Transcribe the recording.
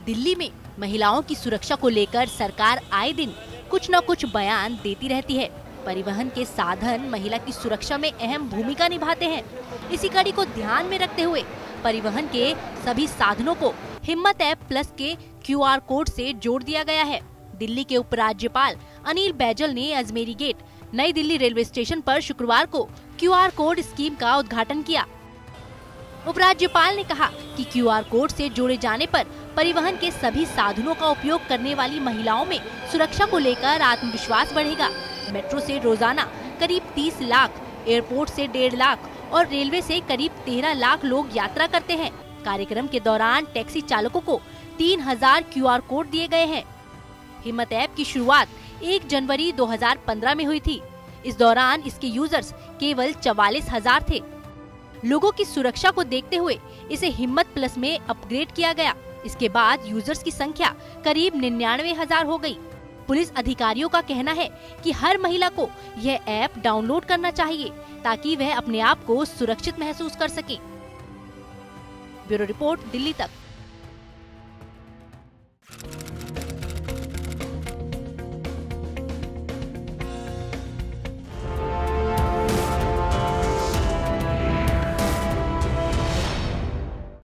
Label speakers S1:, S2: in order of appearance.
S1: दिल्ली में महिलाओं की सुरक्षा को लेकर सरकार आए दिन कुछ न कुछ बयान देती रहती है। परिवहन के साधन महिला की सुरक्षा में अहम भूमिका निभाते हैं। इसी कड़ी को ध्यान में रखते हुए परिवहन के सभी साधनों को हिम्मत ऐप प्लस के QR कोड से जोड़ दिया गया है। दिल्ली के उपराज्यपाल अनिल बैजल ने अजमेरी गेट नई दिल्ली रेलवे स्टेशन पर शुक्रवार को QR कोड स्कीम का उद्घाटन किया। उपराज्यपाल ने कहा कि QR कोड से जोड़े जाने पर परिवहन के सभी साधनों का उपयोग करने वाली महिलाओं में सुरक्षा को लेकर आत्मविश्वास बढ़ेगा। मेट्रो से रोजाना करीब 30 लाख, एयरपोर्ट से 1.5 लाख और रेलवे से करीब 13 लाख लोग यात्रा करते हैं। कार्यक्रम के दौरान टैक्सी चालकों को 3000 QR कोड दिए गए हैं। हिम्मत ऐप की शुरुआत 1 जनवरी 2015 में हुई थी। इस दौरान इसके यूजर्स केवल 44,000 थे। लोगों की सुरक्षा को देखते हुए इसे हिम्मत प्लस में अपग्रेड किया गया। इसके बाद यूजर्स की संख्या करीब 99,000 हो गई। पुलिस अधिकारियों का कहना है कि हर महिला को यह ऐप डाउनलोड करना चाहिए ताकि वह अपने आप को सुरक्षित महसूस कर सके। ब्यूरो रिपोर्ट, दिल्ली तक।